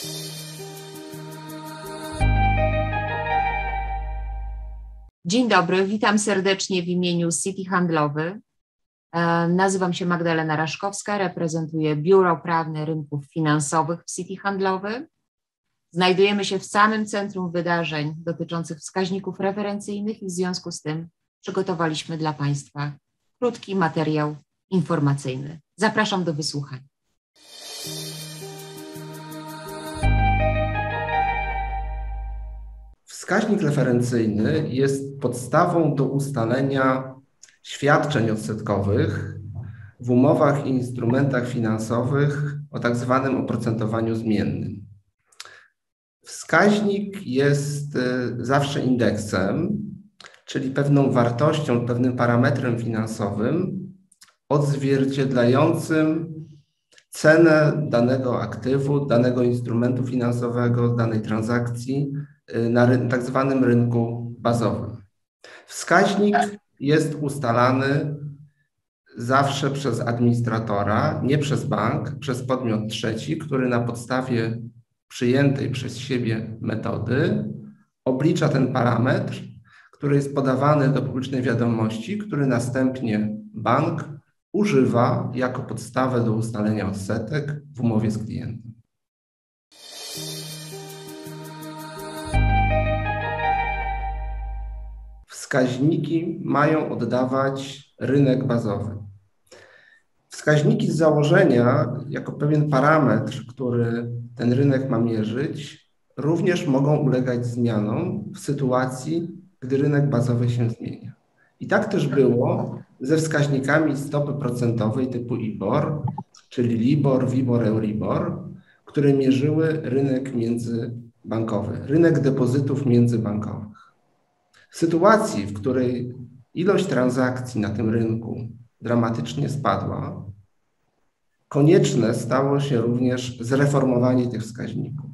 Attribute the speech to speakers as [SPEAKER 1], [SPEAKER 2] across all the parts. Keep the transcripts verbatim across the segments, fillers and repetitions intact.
[SPEAKER 1] Dzień dobry, witam serdecznie w imieniu City Handlowy. Nazywam się Magdalena Raszkowska, reprezentuję Biuro Prawne Rynków Finansowych w City Handlowy. Znajdujemy się w samym centrum wydarzeń dotyczących wskaźników referencyjnych i w związku z tym przygotowaliśmy dla Państwa krótki materiał informacyjny. Zapraszam do wysłuchania.
[SPEAKER 2] Wskaźnik referencyjny jest podstawą do ustalenia świadczeń odsetkowych w umowach i instrumentach finansowych o tak zwanym oprocentowaniu zmiennym. Wskaźnik jest zawsze indeksem, czyli pewną wartością, pewnym parametrem finansowym odzwierciedlającym cenę danego aktywu, danego instrumentu finansowego, danej transakcji na tak zwanym rynku bazowym. Wskaźnik jest ustalany zawsze przez administratora, nie przez bank, przez podmiot trzeci, który na podstawie przyjętej przez siebie metody oblicza ten parametr, który jest podawany do publicznej wiadomości, który następnie bank używa jako podstawę do ustalenia odsetek w umowie z klientem. Wskaźniki mają oddawać rynek bazowy. Wskaźniki z założenia, jako pewien parametr, który ten rynek ma mierzyć, również mogą ulegać zmianom w sytuacji, gdy rynek bazowy się zmienia. I tak też było ze wskaźnikami stopy procentowej typu IBOR, czyli LIBOR, WIBOR, EURIBOR, które mierzyły rynek międzybankowy, rynek depozytów międzybankowych. W sytuacji, w której ilość transakcji na tym rynku dramatycznie spadła, konieczne stało się również zreformowanie tych wskaźników.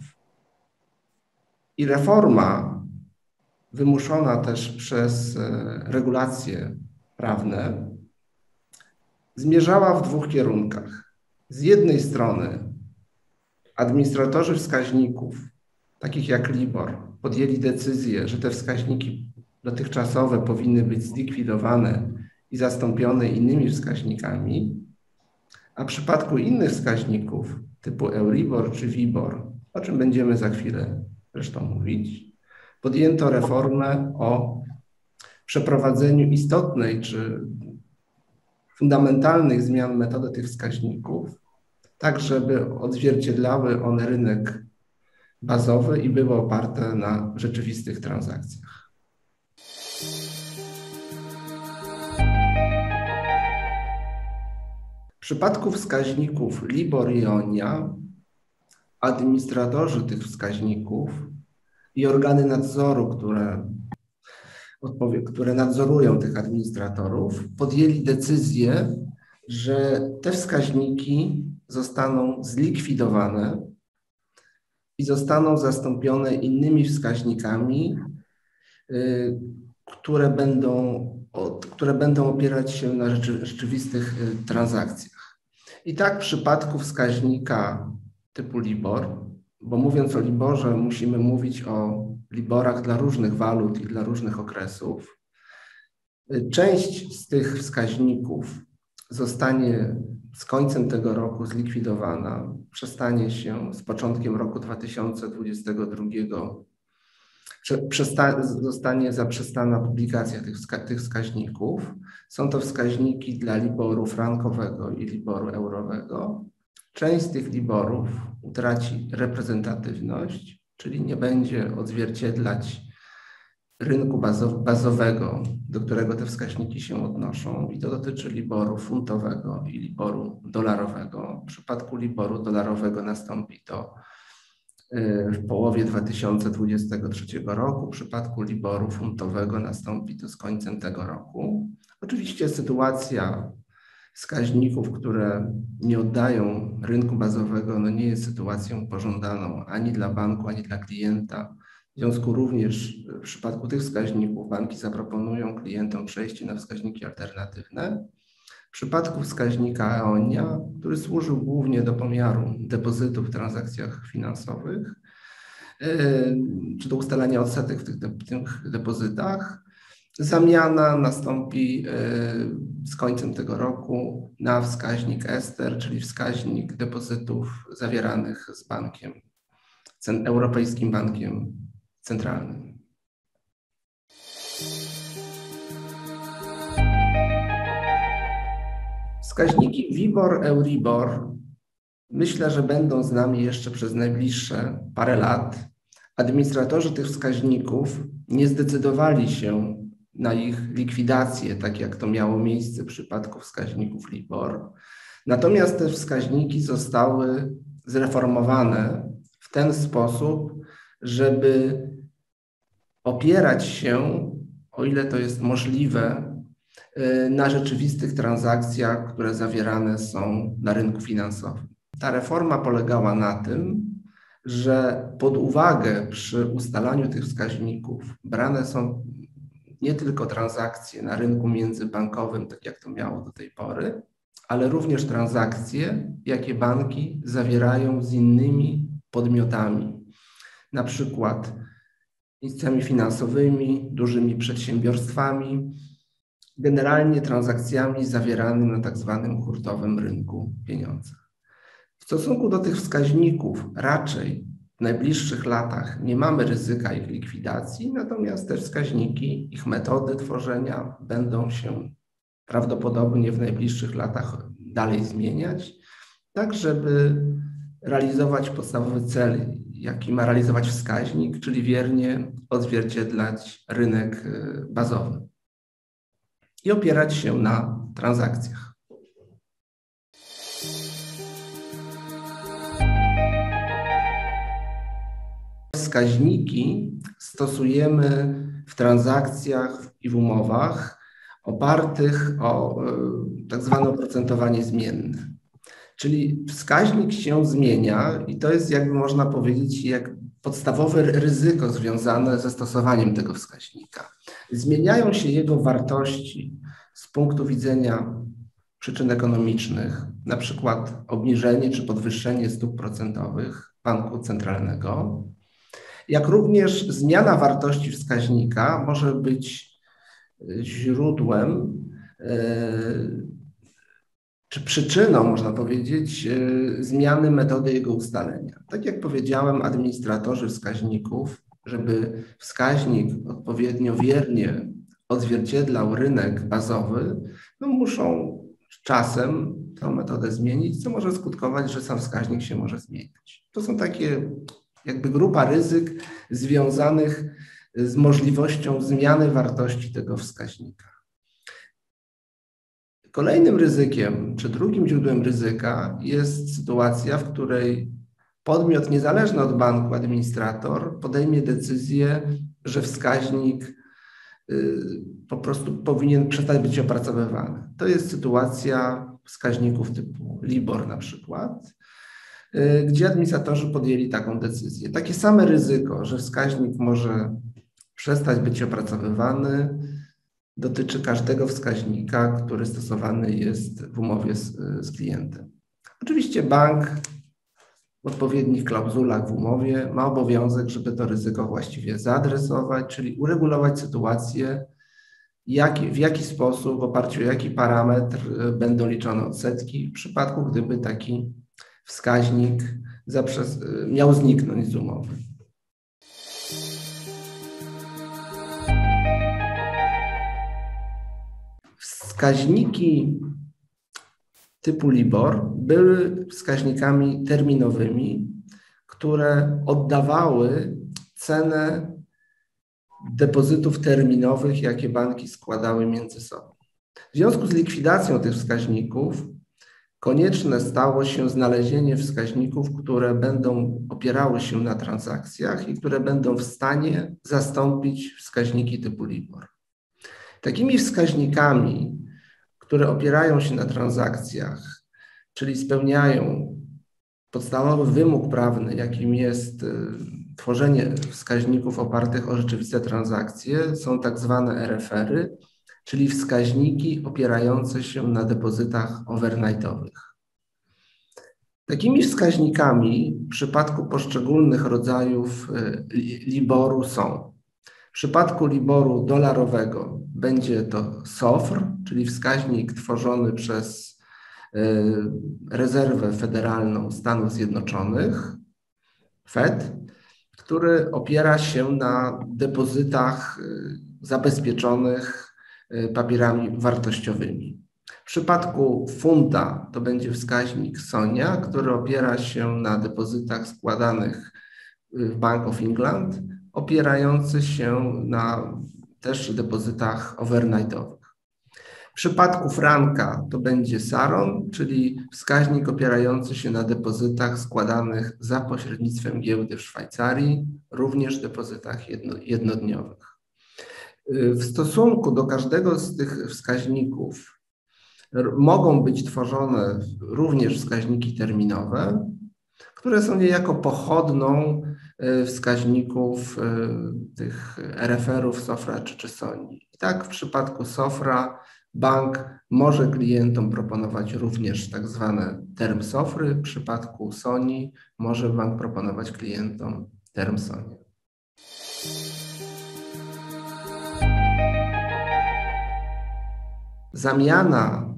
[SPEAKER 2] I reforma wymuszona też przez regulacje prawne zmierzała w dwóch kierunkach. Z jednej strony administratorzy wskaźników, takich jak LIBOR, podjęli decyzję, że te wskaźniki dotychczasowe powinny być zlikwidowane i zastąpione innymi wskaźnikami, a w przypadku innych wskaźników typu EURIBOR czy WIBOR, o czym będziemy za chwilę zresztą mówić, podjęto reformę o przeprowadzeniu istotnej czy fundamentalnych zmian metody tych wskaźników, tak żeby odzwierciedlały one rynek bazowy i były oparte na rzeczywistych transakcjach. W przypadku wskaźników LIBOR i ONIA administratorzy tych wskaźników i organy nadzoru, które, które nadzorują tych administratorów, podjęli decyzję, że te wskaźniki zostaną zlikwidowane i zostaną zastąpione innymi wskaźnikami, które będą, które będą opierać się na rzeczy, rzeczywistych transakcjach. I tak w przypadku wskaźnika typu LIBOR, bo mówiąc o LIBORze musimy mówić o LIBORach dla różnych walut i dla różnych okresów. Część z tych wskaźników zostanie z końcem tego roku zlikwidowana, przestanie się z początkiem roku dwa tysiące dwudziestego drugiego, przesta, zostanie zaprzestana publikacja tych, wska, tych wskaźników. Są to wskaźniki dla LIBORu frankowego i LIBORu eurowego. Część z tych LIBORów utraci reprezentatywność, czyli nie będzie odzwierciedlać rynku bazowego, do którego te wskaźniki się odnoszą, i to dotyczy LIBORu funtowego i LIBORu dolarowego. W przypadku LIBORu dolarowego nastąpi to w połowie dwa tysiące dwudziestego trzeciego roku, w przypadku LIBORu funtowego nastąpi to z końcem tego roku. Oczywiście sytuacja wskaźników, które nie oddają rynku bazowego, no nie jest sytuacją pożądaną ani dla banku, ani dla klienta. W związku również w przypadku tych wskaźników banki zaproponują klientom przejście na wskaźniki alternatywne. W przypadku wskaźnika EONIA, który służył głównie do pomiaru depozytów w transakcjach finansowych, czy do ustalania odsetek w tych, tych depozytach, zamiana nastąpi z końcem tego roku na wskaźnik ESTER, czyli wskaźnik depozytów zawieranych z bankiem, Europejskim Bankiem Centralnym. Wskaźniki WIBOR, EURIBOR myślę, że będą z nami jeszcze przez najbliższe parę lat. Administratorzy tych wskaźników nie zdecydowali się na ich likwidację, tak jak to miało miejsce w przypadku wskaźników LIBOR. Natomiast te wskaźniki zostały zreformowane w ten sposób, żeby opierać się, o ile to jest możliwe, na rzeczywistych transakcjach, które zawierane są na rynku finansowym. Ta reforma polegała na tym, że pod uwagę przy ustalaniu tych wskaźników brane są nie tylko transakcje na rynku międzybankowym, tak jak to miało do tej pory, ale również transakcje, jakie banki zawierają z innymi podmiotami, na przykład instytucjami finansowymi, dużymi przedsiębiorstwami, generalnie transakcjami zawieranymi na tak zwanym hurtowym rynku pieniądza. W stosunku do tych wskaźników raczej w najbliższych latach nie mamy ryzyka ich likwidacji, natomiast te wskaźniki, ich metody tworzenia będą się prawdopodobnie w najbliższych latach dalej zmieniać, tak żeby realizować podstawowy cel, jaki ma realizować wskaźnik, czyli wiernie odzwierciedlać rynek bazowy i opierać się na transakcjach. Wskaźniki stosujemy w transakcjach i w umowach opartych o tak zwane oprocentowanie zmienne. Czyli wskaźnik się zmienia i to jest, jakby można powiedzieć, jak podstawowe ryzyko związane ze stosowaniem tego wskaźnika. Zmieniają się jego wartości z punktu widzenia przyczyn ekonomicznych, na przykład obniżenie czy podwyższenie stóp procentowych banku centralnego, jak również zmiana wartości wskaźnika może być źródłem czy przyczyną, można powiedzieć, zmiany metody jego ustalenia. Tak jak powiedziałem, administratorzy wskaźników, żeby wskaźnik odpowiednio wiernie odzwierciedlał rynek bazowy, no muszą czasem tę metodę zmienić, co może skutkować, że sam wskaźnik się może zmienić. To są takie jakby grupa ryzyk związanych z możliwością zmiany wartości tego wskaźnika. Kolejnym ryzykiem, czy drugim źródłem ryzyka jest sytuacja, w której podmiot niezależny od banku, administrator, podejmie decyzję, że wskaźnik po prostu powinien przestać być opracowywany. To jest sytuacja wskaźników typu LIBOR na przykład, gdzie administratorzy podjęli taką decyzję. Takie same ryzyko, że wskaźnik może przestać być opracowywany, dotyczy każdego wskaźnika, który stosowany jest w umowie z, z klientem. Oczywiście bank w odpowiednich klauzulach w umowie ma obowiązek, żeby to ryzyko właściwie zaadresować, czyli uregulować sytuację, jak, w jaki sposób, w oparciu o jaki parametr będą liczone odsetki w przypadku, gdyby taki wskaźnik zaprzez, miał zniknąć z umowy. Wskaźniki typu LIBOR były wskaźnikami terminowymi, które oddawały cenę depozytów terminowych, jakie banki składały między sobą. W związku z likwidacją tych wskaźników konieczne stało się znalezienie wskaźników, które będą opierały się na transakcjach i które będą w stanie zastąpić wskaźniki typu LIBOR. Takimi wskaźnikami, które opierają się na transakcjach, czyli spełniają podstawowy wymóg prawny, jakim jest tworzenie wskaźników opartych o rzeczywiste transakcje, są tak zwane R F R-y, czyli wskaźniki opierające się na depozytach overnightowych. Takimi wskaźnikami w przypadku poszczególnych rodzajów liboru są: w przypadku liboru dolarowego będzie to S O F R, czyli wskaźnik tworzony przez Rezerwę Federalną Stanów Zjednoczonych, Fed, który opiera się na depozytach zabezpieczonych papierami wartościowymi. W przypadku funta to będzie wskaźnik SONIA, który opiera się na depozytach składanych w Bank of England, opierający się na też depozytach overnightowych. W przypadku franka to będzie SARON, czyli wskaźnik opierający się na depozytach składanych za pośrednictwem giełdy w Szwajcarii, również depozytach jedno, jednodniowych. W stosunku do każdego z tych wskaźników mogą być tworzone również wskaźniki terminowe, które są niejako pochodną wskaźników tych R F R-ów, S O F R-a czy, czy SONI. I tak w przypadku S O F R-a bank może klientom proponować również tak zwane term S O F R-y, w przypadku SONI może bank proponować klientom term SONIA. Zamiana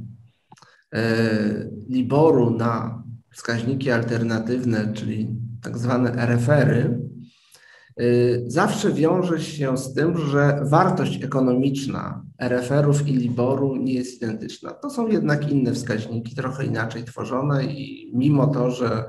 [SPEAKER 2] liboru na wskaźniki alternatywne, czyli tak zwane R F R-y, zawsze wiąże się z tym, że wartość ekonomiczna R F R-ów i liboru nie jest identyczna. To są jednak inne wskaźniki, trochę inaczej tworzone i mimo to, że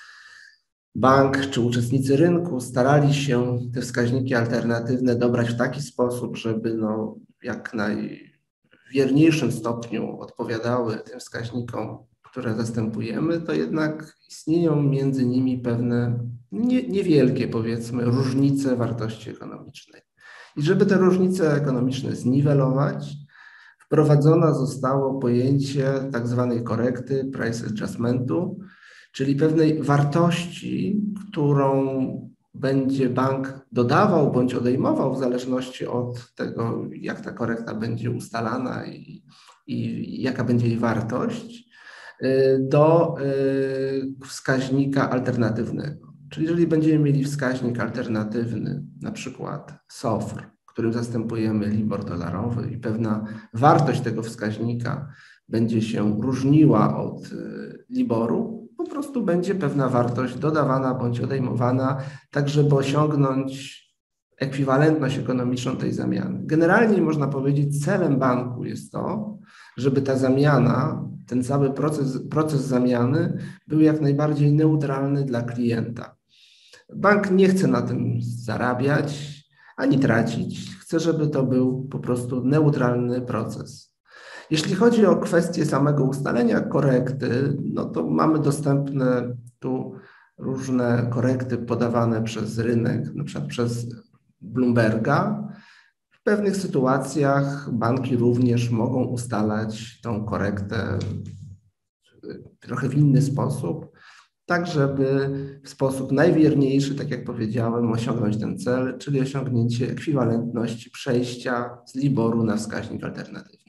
[SPEAKER 2] bank czy uczestnicy rynku starali się te wskaźniki alternatywne dobrać w taki sposób, żeby no jak naj w wierniejszym stopniu odpowiadały tym wskaźnikom, które zastępujemy, to jednak istnieją między nimi pewne nie, niewielkie, powiedzmy, różnice wartości ekonomicznej. I żeby te różnice ekonomiczne zniwelować, wprowadzone zostało pojęcie tak zwanej korekty, price adjustmentu, czyli pewnej wartości, którą będzie bank dodawał bądź odejmował w zależności od tego, jak ta korekta będzie ustalana i, i jaka będzie jej wartość, do wskaźnika alternatywnego. Czyli jeżeli będziemy mieli wskaźnik alternatywny, na przykład S O F R, którym zastępujemy libor dolarowy i pewna wartość tego wskaźnika będzie się różniła od liboru, po prostu będzie pewna wartość dodawana bądź odejmowana, tak żeby osiągnąć ekwiwalentność ekonomiczną tej zamiany. Generalnie można powiedzieć, celem banku jest to, żeby ta zamiana, ten cały proces, proces zamiany był jak najbardziej neutralny dla klienta. Bank nie chce na tym zarabiać ani tracić. Chce, żeby to był po prostu neutralny proces. Jeśli chodzi o kwestię samego ustalenia korekty, no to mamy dostępne tu różne korekty podawane przez rynek, na przykład przez Bloomberga. W pewnych sytuacjach banki również mogą ustalać tą korektę trochę w inny sposób, tak żeby w sposób najwierniejszy, tak jak powiedziałem, osiągnąć ten cel, czyli osiągnięcie ekwiwalentności przejścia z liboru na wskaźnik alternatywny.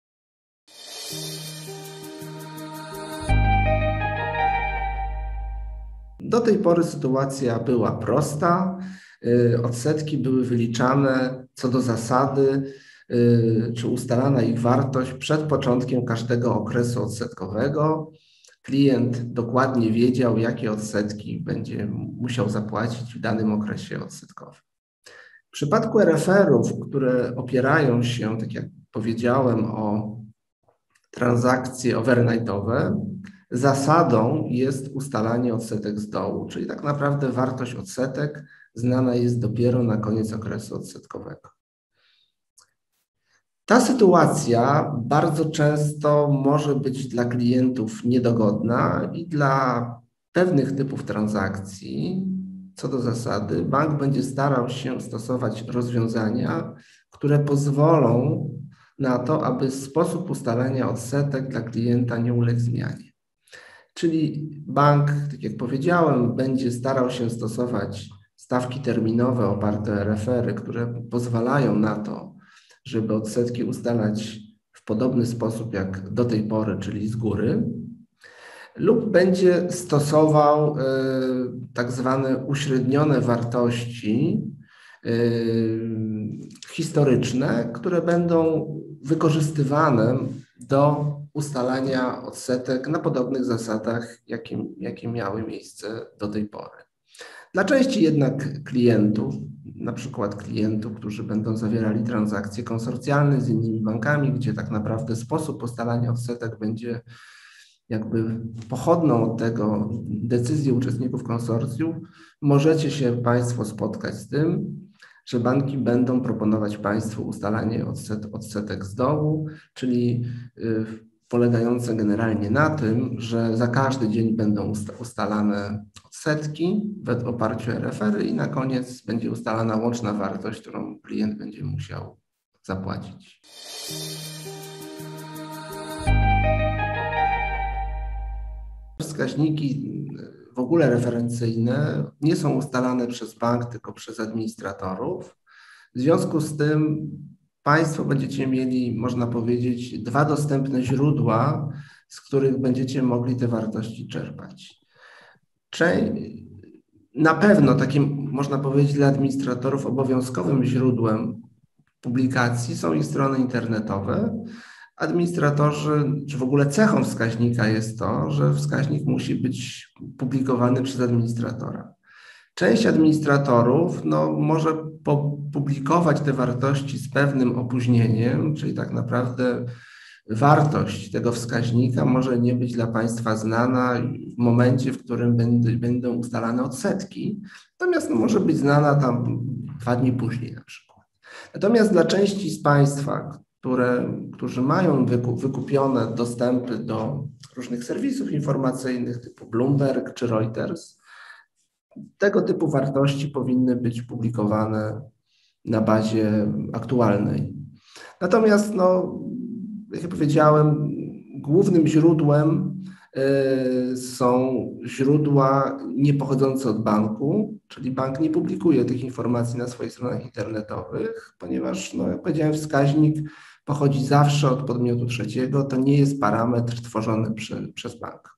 [SPEAKER 2] Do tej pory sytuacja była prosta. Odsetki były wyliczane co do zasady, czy ustalana ich wartość przed początkiem każdego okresu odsetkowego. Klient dokładnie wiedział, jakie odsetki będzie musiał zapłacić w danym okresie odsetkowym. W przypadku R F R-ów, które opierają się, tak jak powiedziałem, o transakcje overnightowe, zasadą jest ustalanie odsetek z dołu, czyli tak naprawdę wartość odsetek znana jest dopiero na koniec okresu odsetkowego. Ta sytuacja bardzo często może być dla klientów niedogodna i dla pewnych typów transakcji, co do zasady, bank będzie starał się stosować rozwiązania, które pozwolą na to, aby sposób ustalenia odsetek dla klienta nie uległ zmianie. Czyli bank, tak jak powiedziałem, będzie starał się stosować stawki terminowe oparte o R F R-y, które pozwalają na to, żeby odsetki ustalać w podobny sposób jak do tej pory, czyli z góry, lub będzie stosował y, tak zwane uśrednione wartości y, historyczne, które będą wykorzystywane do ustalania odsetek na podobnych zasadach, jakie, jakie miały miejsce do tej pory. Dla części jednak klientów, na przykład klientów, którzy będą zawierali transakcje konsorcjalne z innymi bankami, gdzie tak naprawdę sposób ustalania odsetek będzie jakby pochodną od tego decyzji uczestników konsorcjum, możecie się Państwo spotkać z tym, że banki będą proponować Państwu ustalanie odset, odsetek z dołu, czyli y, polegające generalnie na tym, że za każdy dzień będą ustalane odsetki w oparciu o R F R i na koniec będzie ustalana łączna wartość, którą klient będzie musiał zapłacić. Wskaźniki w ogóle referencyjne nie są ustalane przez bank, tylko przez administratorów. W związku z tym Państwo będziecie mieli, można powiedzieć, dwa dostępne źródła, z których będziecie mogli te wartości czerpać. Na pewno takim, można powiedzieć, dla administratorów obowiązkowym źródłem publikacji są ich strony internetowe. Administratorzy, czy w ogóle cechą wskaźnika jest to, że wskaźnik musi być publikowany przez administratora. Część administratorów no, może publikować te wartości z pewnym opóźnieniem, czyli tak naprawdę wartość tego wskaźnika może nie być dla Państwa znana w momencie, w którym będą, będą ustalane odsetki, natomiast no, może być znana tam dwa dni później na przykład. Natomiast dla części z Państwa, które, którzy mają wykup, wykupione dostępy do różnych serwisów informacyjnych typu Bloomberg czy Reuters, tego typu wartości powinny być publikowane na bazie aktualnej. Natomiast, no, jak ja powiedziałem, głównym źródłem y, są źródła nie pochodzące od banku, czyli bank nie publikuje tych informacji na swoich stronach internetowych, ponieważ, no, jak powiedziałem, wskaźnik pochodzi zawsze od podmiotu trzeciego, to nie jest parametr tworzony przy, przez bank.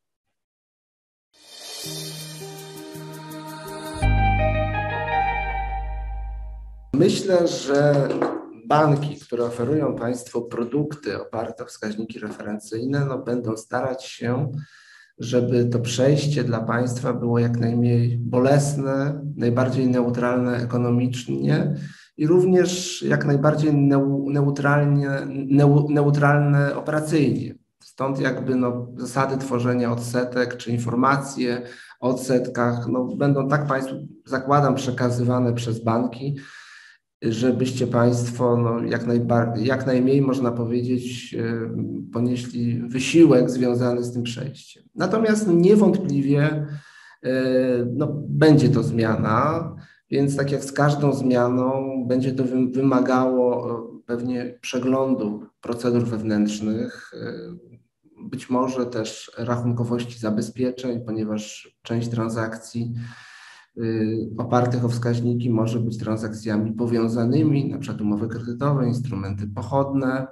[SPEAKER 2] Myślę, że banki, które oferują Państwu produkty oparte o wskaźniki referencyjne, no, będą starać się, żeby to przejście dla Państwa było jak najmniej bolesne, najbardziej neutralne ekonomicznie i również jak najbardziej neutralnie, neutralne operacyjnie. Stąd jakby no, zasady tworzenia odsetek czy informacje o odsetkach no, będą tak Państwu, zakładam, przekazywane przez banki, żebyście Państwo no, jak, najbardziej, jak najmniej, można powiedzieć, ponieśli wysiłek związany z tym przejściem. Natomiast niewątpliwie no, będzie to zmiana, więc tak jak z każdą zmianą będzie to wymagało pewnie przeglądu procedur wewnętrznych, być może też rachunkowości zabezpieczeń, ponieważ część transakcji opartych o wskaźniki może być transakcjami powiązanymi, na przykład umowy kredytowe, instrumenty pochodne.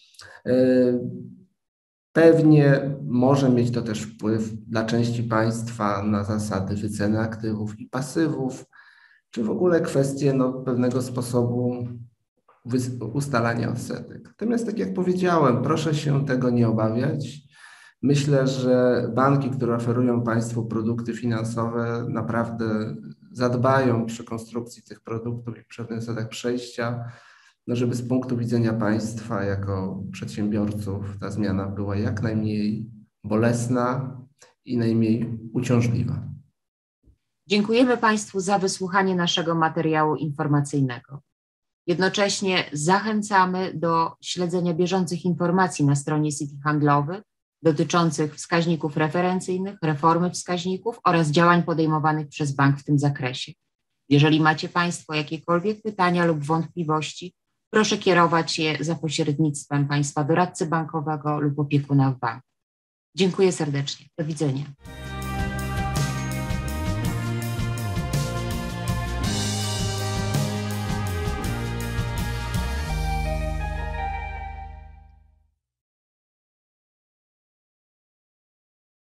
[SPEAKER 2] Pewnie może mieć to też wpływ dla części państwa na zasady wyceny aktywów i pasywów, czy w ogóle kwestie no, pewnego sposobu ustalania odsetek. Natomiast tak jak powiedziałem, proszę się tego nie obawiać. Myślę, że banki, które oferują Państwu produkty finansowe, naprawdę zadbają przy konstrukcji tych produktów i przy pewnych zasadach przejścia, no żeby z punktu widzenia Państwa jako przedsiębiorców ta zmiana była jak najmniej bolesna i najmniej uciążliwa.
[SPEAKER 1] Dziękujemy Państwu za wysłuchanie naszego materiału informacyjnego. Jednocześnie zachęcamy do śledzenia bieżących informacji na stronie Citi Handlowy dotyczących wskaźników referencyjnych, reformy wskaźników oraz działań podejmowanych przez bank w tym zakresie. Jeżeli macie Państwo jakiekolwiek pytania lub wątpliwości, proszę kierować je za pośrednictwem Państwa doradcy bankowego lub opiekuna w banku. Dziękuję serdecznie. Do widzenia.